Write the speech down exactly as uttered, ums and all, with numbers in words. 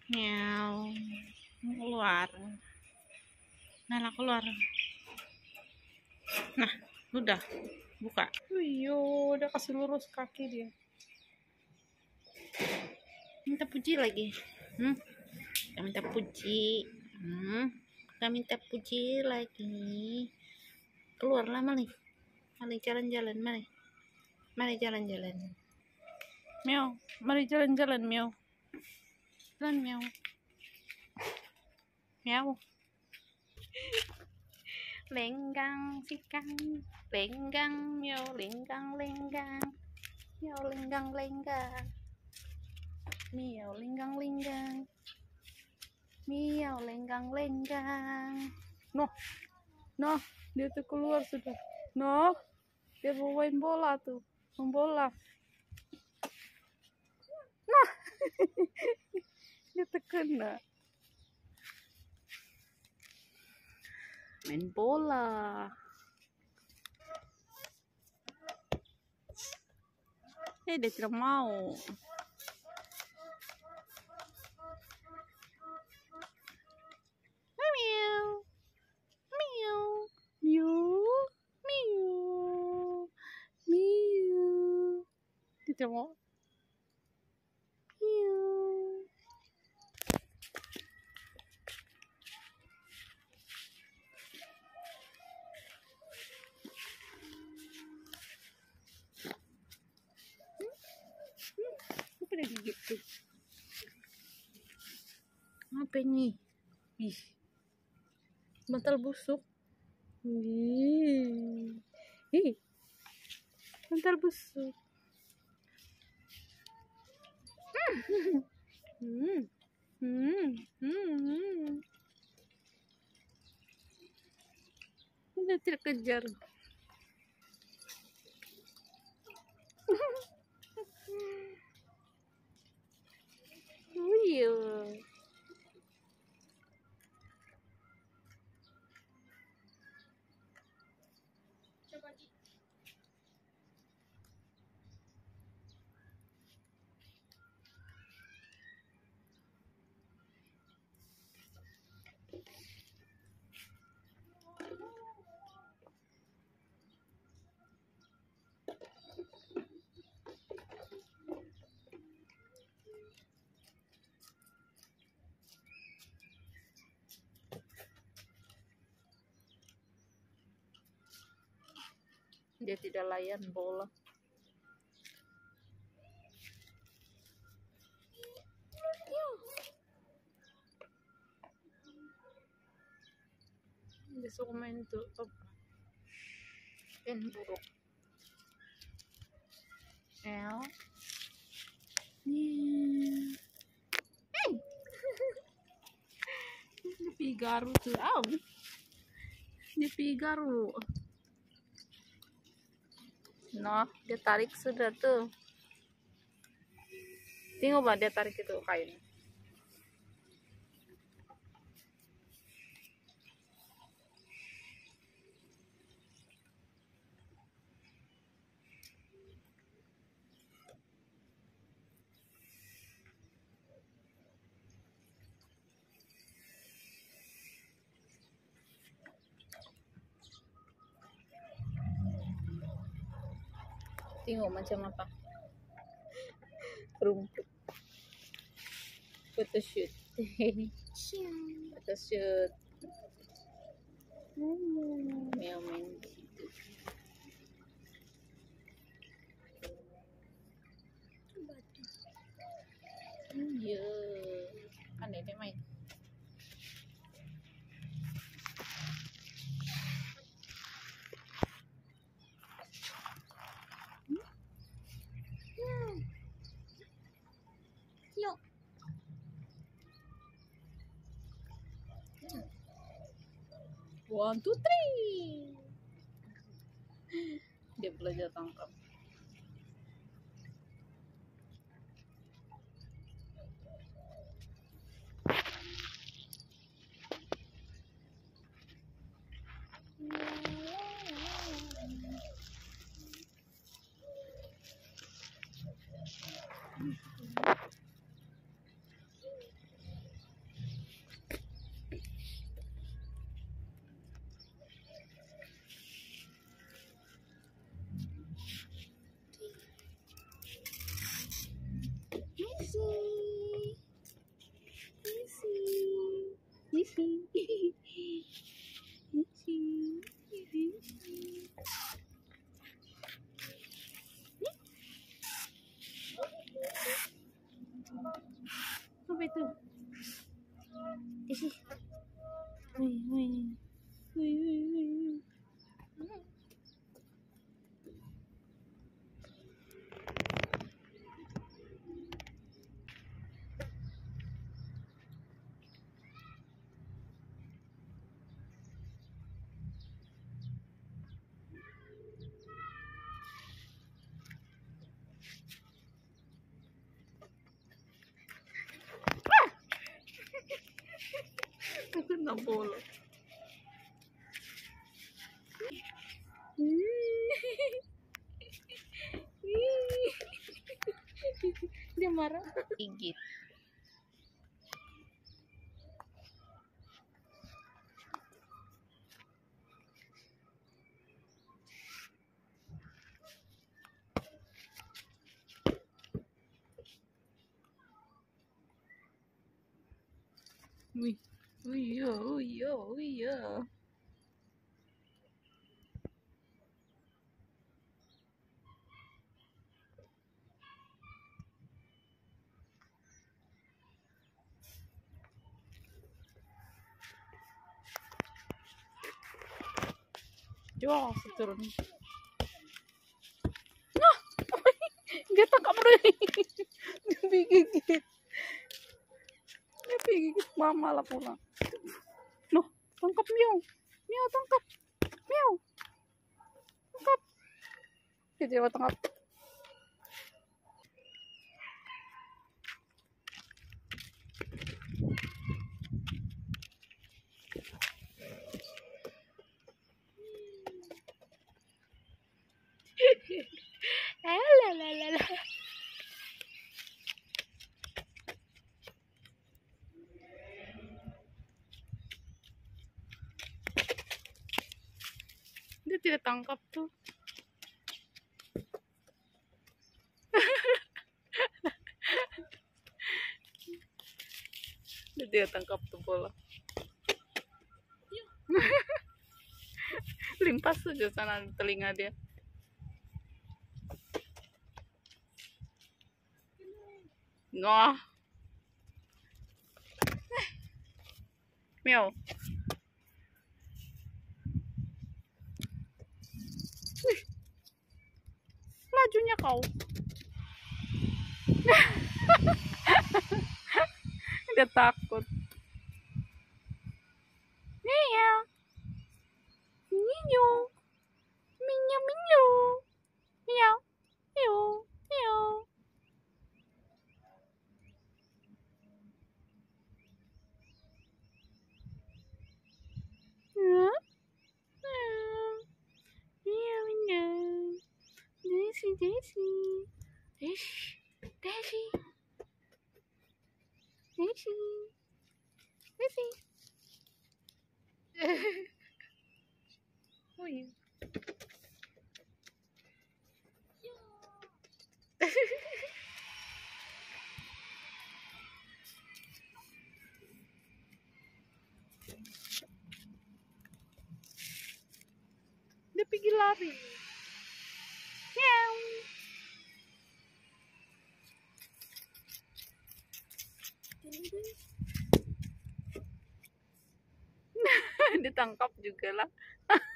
Meow. Keluar. Nala keluar. Nah, udah. Buka. Wiyo, udah kasih lurus kaki dia. Minta puji lagi. Hmm? Kita minta puji. Hmm? Kita minta puji lagi. Keluarlah, Mali. Mali jalan-jalan, Mali. Mari jalan-jalan. Meow. Mari jalan-jalan, Meow. Jalan, Meow. Meow. Lenggang sikang, lenggang meow, lenggang lenggang, meow lenggang lenggang, meow lenggang lenggang, meow lenggang lenggang. Noh, noh, dia tuh keluar sudah. Noh, dia mau main bola tuh, main bola. Nah, dia terkena. Main bola. Eh, dia tidak mau. Meow. Meow. Meow. Meow. Meow. Dia tidak mau. Meow. Apa dia gigit tuh? Apa ini? Ih, bantal busuk. Ih, ih, bantal busuk. Hmm, hmm, hmm. Dia tidak kejar. Iya. Dia tidak layan bola. Dia suka main tuh apa? Ikan buruk. El. Nih. Hey. Dia Figaro tuh. Au. Dia Figaro. Nah, dia tarik sudah tuh. Tengok bah dia tarik itu kain. Tengok macam apa. Rumput. Photoshoot. Photoshoot. Hmm, meow main gitu. Iya. Kan dia main. Yuk. One, two, three. Dia belajar tangkap. itu? Isi. Wih, wih. Wih, wih, wih. Kena bola. Dia marah. Gigit. Wih, wih, ya, wih, ya, wih, ya. Coba langsung turun. Nah, dia tangkap deh. Dia gigit. Dia gigit mama lah pulang. Noh, tangkap Miau. Miau tangkap. Miau. Tangkap. Dia tangkap. Lalalala. Dia tidak tangkap tuh. Dia tidak tangkap tuh bola. Limpas saja sana di telinga dia. Noh. Miau. Wih. Lajunya kau. Dia takut. Miau. Miau. Miau, miau. Miau. Miau. Miau. Huh? Miau, miau. Daisy, Daisy. Daisy. Daisy. Daisy. Daisy. Oh iya. Dia pergi lari. Miau. Ditangkap juga lah.